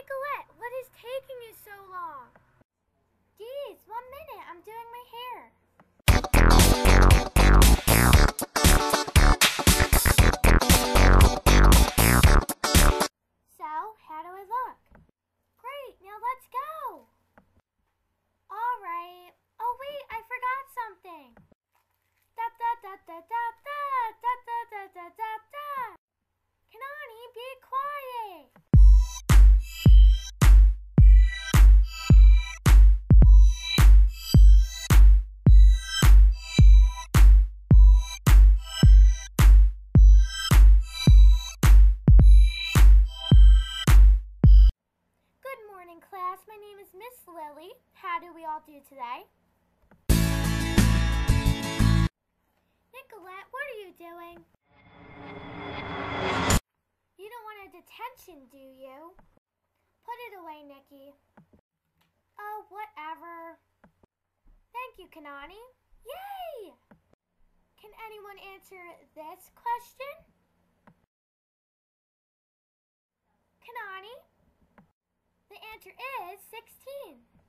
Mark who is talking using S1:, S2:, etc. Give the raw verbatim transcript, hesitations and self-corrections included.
S1: Nicolette, what is taking you so long? Geez, one minute, I'm doing my hair. So, how do I look? Great, now let's go. Alright. Oh wait, I forgot something. Da da da da da da da da da da da da. Kanani, be quiet. Good morning, class. My name is Miss Lily. How do we all do today? Nicolette, what are you doing? You don't want a detention, do you? Put it away, Nikki. Oh, whatever. Thank you, Kanani. Yay! Can anyone answer this question? Kanani? The answer is sixteen.